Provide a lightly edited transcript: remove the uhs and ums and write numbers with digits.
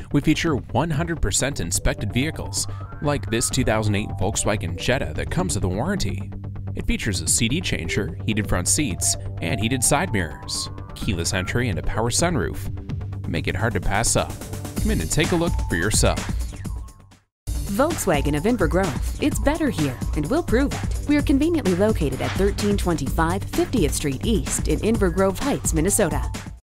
We feature 100% inspected vehicles, like this 2008 Volkswagen Jetta that comes with a warranty. It features a CD changer, heated front seats, and heated side mirrors, keyless entry, and a power sunroof. Make it hard to pass up. Come in and take a look for yourself. Volkswagen of Inver Grove. It's better here, and we'll prove it. We are conveniently located at 1325 50th Street East in Inver Grove Heights, Minnesota.